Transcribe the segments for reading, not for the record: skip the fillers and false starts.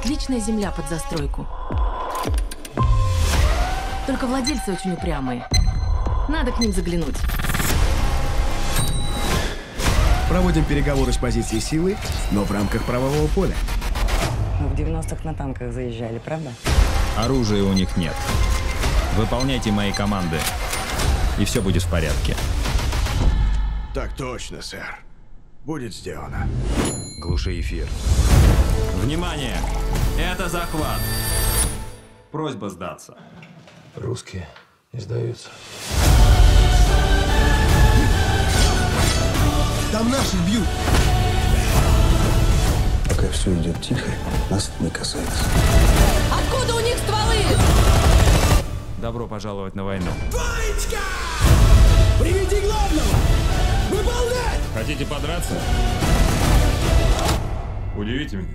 Отличная земля под застройку. Только владельцы очень упрямые. Надо к ним заглянуть. Проводим переговоры с позиции силы, но в рамках правового поля. Мы в 90-х на танках заезжали, правда? Оружия у них нет. Выполняйте мои команды, и все будет в порядке. Так точно, сэр. Будет сделано. Глуши эфир. Внимание! Это захват! Просьба сдаться. Русские не сдаются. Там наших бьют. Пока все идет тихо, нас это не касается. Откуда у них стволы? Добро пожаловать на войну. Ванечка! Приведи главного! Выполнять! Хотите подраться? Удивите меня.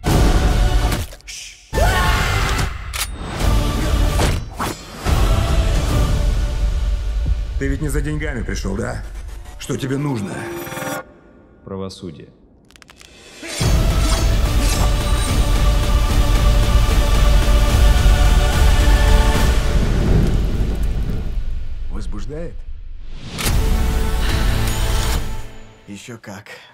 Ты ведь не за деньгами пришел, да? Что тебе нужно? Правосудие. Возбуждает? Еще как.